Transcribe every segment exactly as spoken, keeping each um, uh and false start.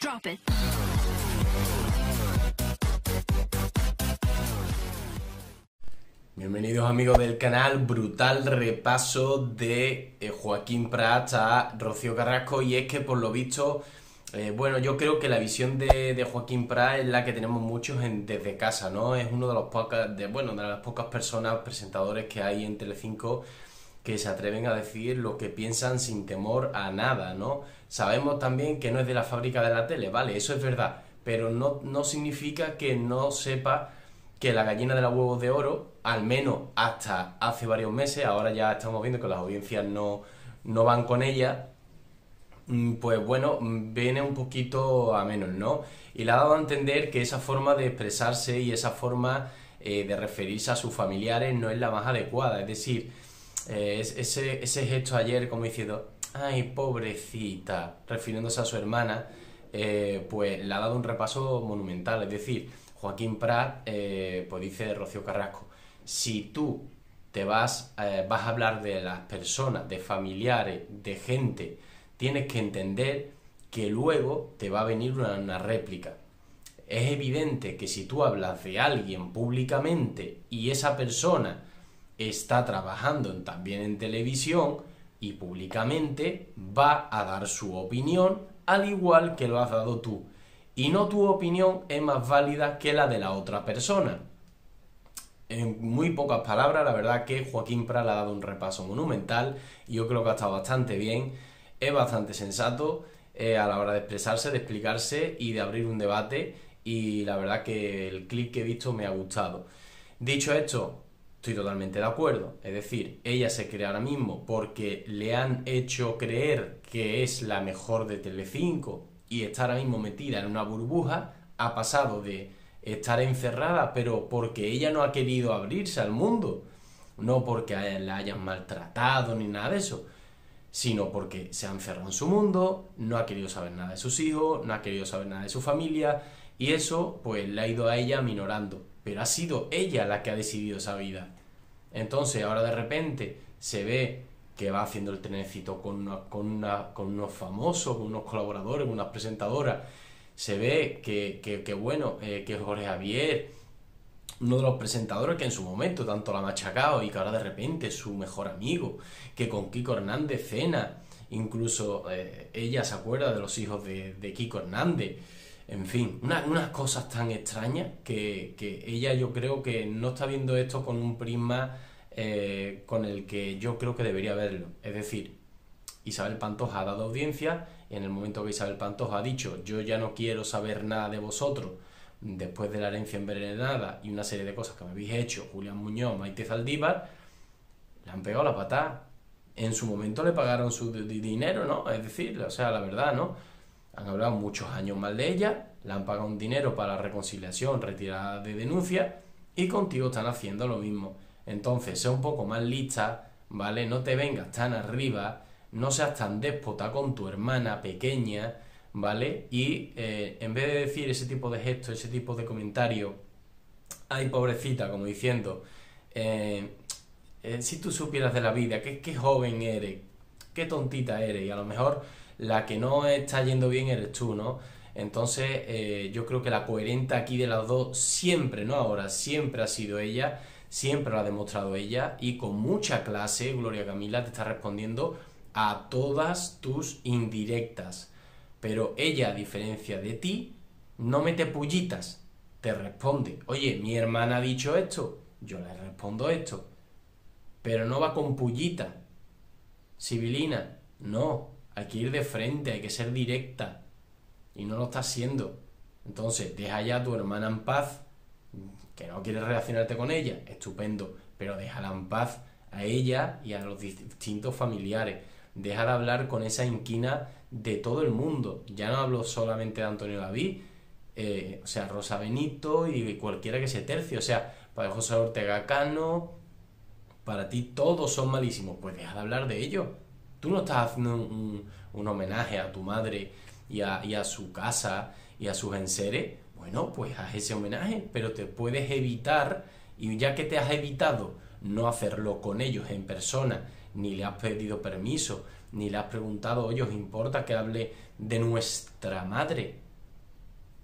Drop it. Bienvenidos amigos del canal, brutal repaso de eh, Joaquín Prat a Rocío Carrasco. Y es que por lo visto, eh, bueno, yo creo que la visión de, de Joaquín Prat es la que tenemos muchos en, desde casa, ¿no? Es uno de los pocas, de, bueno, de las pocas personas, presentadores que hay en Telecinco que se atreven a decir lo que piensan sin temor a nada, ¿no? Sabemos también que no es de la fábrica de la tele, vale, eso es verdad, pero no, no significa que no sepa que la gallina de los huevos de oro, al menos hasta hace varios meses, ahora ya estamos viendo que las audiencias no, no van con ella, pues bueno, viene un poquito a menos, ¿no? Y le ha dado a entender que esa forma de expresarse y esa forma eh, de referirse a sus familiares no es la más adecuada, es decir, eh, ese, ese gesto ayer como diciendo, ay, pobrecita, refiriéndose a su hermana, eh, pues le ha dado un repaso monumental, es decir, Joaquín Prat, eh, pues dice Rocío Carrasco, si tú te vas, eh, vas a hablar de las personas, de familiares, de gente, tienes que entender que luego te va a venir una, una réplica. Es evidente que si tú hablas de alguien públicamente y esa persona está trabajando también en televisión y públicamente, va a dar su opinión al igual que lo has dado tú. Y no tu opinión es más válida que la de la otra persona. En muy pocas palabras, la verdad que Joaquín Prat le ha dado un repaso monumental y yo creo que ha estado bastante bien, es bastante sensato eh, a la hora de expresarse, de explicarse y de abrir un debate, y la verdad que el clip que he visto me ha gustado. Dicho esto, estoy totalmente de acuerdo, es decir, ella se cree ahora mismo porque le han hecho creer que es la mejor de Telecinco y está ahora mismo metida en una burbuja, ha pasado de estar encerrada, pero porque ella no ha querido abrirse al mundo, no porque la hayan maltratado ni nada de eso, sino porque se ha encerrado en su mundo, no ha querido saber nada de sus hijos, no ha querido saber nada de su familia, y eso pues le ha ido a ella minorando, pero ha sido ella la que ha decidido esa vida. Entonces ahora de repente se ve que va haciendo el trenecito con, una, con, una, con unos famosos, con unos colaboradores, con unas presentadoras. Se ve que, que, que bueno, eh, que Jorge Javier, uno de los presentadores que en su momento tanto la ha machacado y que ahora de repente es su mejor amigo, que con Kiko Hernández cena, incluso eh, ella se acuerda de los hijos de, de Kiko Hernández. En fin, una, unas cosas tan extrañas que, que ella, yo creo que no está viendo esto con un prisma eh, con el que yo creo que debería verlo. Es decir, Isabel Pantoja ha dado audiencia y en el momento que Isabel Pantoja ha dicho yo ya no quiero saber nada de vosotros después de la herencia envenenada y una serie de cosas que me habéis hecho, Julián Muñoz, Maite Zaldívar, le han pegado la patada. En su momento le pagaron su dinero, ¿no? Es decir, o sea, la verdad, ¿no? Han hablado muchos años mal de ella, le han pagado un dinero para la reconciliación, retirada de denuncia, y contigo están haciendo lo mismo. Entonces, sé un poco más lista, ¿vale? No te vengas tan arriba, no seas tan déspota con tu hermana pequeña, ¿vale? Y eh, en vez de decir ese tipo de gestos, ese tipo de comentarios, ay, pobrecita, como diciendo, eh, eh, si tú supieras de la vida, qué, qué joven eres, qué tontita eres, y a lo mejor la que no está yendo bien eres tú, ¿no? Entonces eh, yo creo que la coherente aquí de las dos siempre, no ahora, siempre ha sido ella, siempre lo ha demostrado ella, y con mucha clase Gloria Camila te está respondiendo a todas tus indirectas, pero ella, a diferencia de ti, no mete pullitas, te responde, oye, mi hermana ha dicho esto, yo le respondo esto, pero no va con pullitas, sibilina, no. Hay que ir de frente, hay que ser directa. Y no lo está haciendo. Entonces, deja ya a tu hermana en paz. Que no quieres relacionarte con ella, estupendo. Pero déjala en paz a ella y a los distintos familiares. Déjala hablar con esa inquina de todo el mundo. Ya no hablo solamente de Antonio David. Eh, o sea, Rosa Benito y cualquiera que se tercie. O sea, para José Ortega Cano, para ti todos son malísimos. Pues deja de hablar de ellos. Tú no estás haciendo un, un, un homenaje a tu madre y a, y a su casa y a sus enseres. Bueno, pues haz ese homenaje, pero te puedes evitar, y ya que te has evitado no hacerlo con ellos en persona, ni le has pedido permiso, ni le has preguntado, oye, ¿os importa que hable de nuestra madre?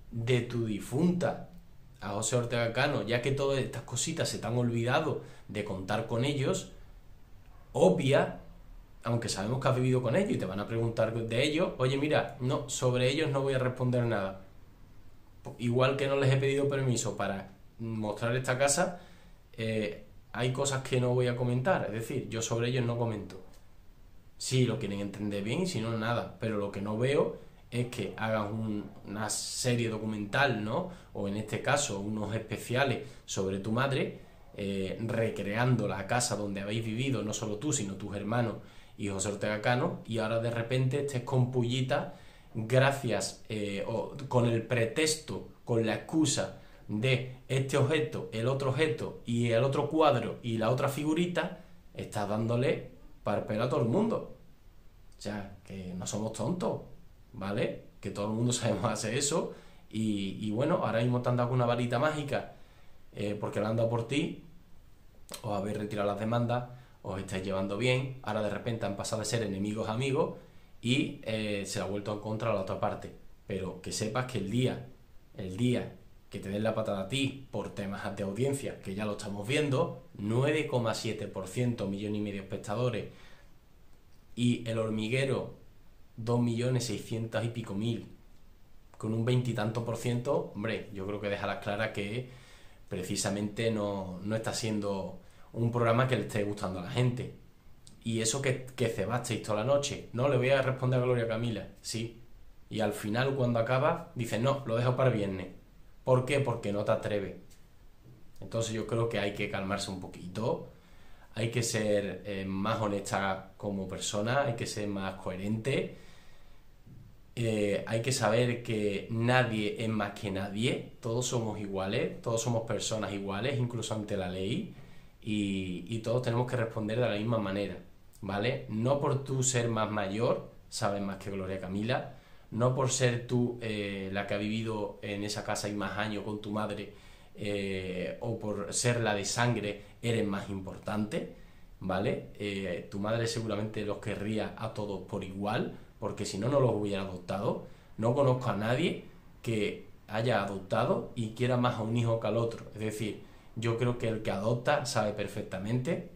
de tu difunta, a José Ortega Cano, ya que todas estas cositas se te han olvidado de contar con ellos, obvia, aunque sabemos que has vivido con ellos y te van a preguntar de ellos, oye mira, no, sobre ellos no voy a responder nada. Igual que no les he pedido permiso para mostrar esta casa, eh, hay cosas que no voy a comentar, es decir, yo sobre ellos no comento. Si lo quieren entender bien y si no, nada, pero lo que no veo es que hagan un, una serie documental, ¿no? O en este caso, unos especiales sobre tu madre, eh, recreando la casa donde habéis vivido, no solo tú, sino tus hermanos y José Ortega Cano, y ahora de repente estés con pullita gracias, eh, o con el pretexto, con la excusa de este objeto, el otro objeto y el otro cuadro y la otra figurita, estás dándole parpelo a todo el mundo. O sea, que no somos tontos, ¿vale? Que todo el mundo sabemos hacer eso y, y bueno, ahora mismo te han dado una varita mágica eh, porque la han dado por ti, os habéis retirado las demandas, os estáis llevando bien, ahora de repente han pasado de ser enemigos a amigos y eh, se ha vuelto en contra a la otra parte. Pero que sepas que el día, el día que te den la patada a ti por temas de audiencia, que ya lo estamos viendo, nueve coma siete por ciento, millón y medio de espectadores, y El Hormiguero, dos millones seiscientos y pico mil, con un veintitanto por ciento, hombre, yo creo que deja las claras que precisamente no, no está siendo un programa que le esté gustando a la gente. Y eso que, que cebasteis toda la noche, no le voy a responder a Gloria Camila, sí. Y al final, cuando acaba, dice, no, lo dejo para el viernes. ¿Por qué? Porque no te atreves. Entonces yo creo que hay que calmarse un poquito, hay que ser eh, más honesta como persona, hay que ser más coherente, eh, hay que saber que nadie es más que nadie, todos somos iguales, todos somos personas iguales, incluso ante la ley, y, y todos tenemos que responder de la misma manera, ¿vale? No por tú ser más mayor, sabes más que Gloria Camila, no por ser tú eh, la que ha vivido en esa casa y más años con tu madre, eh, o por ser la de sangre, eres más importante, ¿vale? Eh, tu madre seguramente los querría a todos por igual, porque si no, no los hubiera adoptado. No conozco a nadie que haya adoptado y quiera más a un hijo que al otro. Es decir, yo creo que el que adopta sabe perfectamente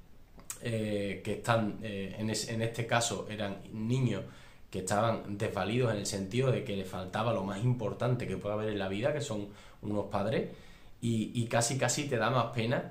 eh, que están, eh, en, es, en este caso eran niños que estaban desvalidos en el sentido de que les faltaba lo más importante que puede haber en la vida, que son unos padres, y, y casi casi te da más pena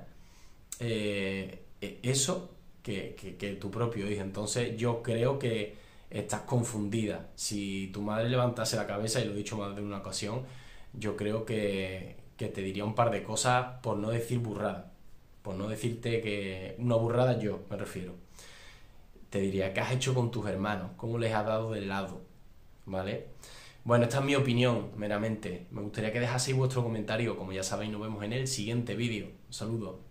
eh, eso que, que, que tu propio hijo. Entonces yo creo que estás confundida. Si tu madre levantase la cabeza, y lo he dicho más de una ocasión, yo creo que, que te diría un par de cosas, por no decir burrada, por no decirte que una burrada, yo me refiero. Te diría, ¿qué has hecho con tus hermanos? ¿Cómo les has dado de lado? ¿Vale? Bueno, esta es mi opinión, meramente. Me gustaría que dejaseis vuestro comentario. Como ya sabéis, nos vemos en el siguiente vídeo. Un saludo.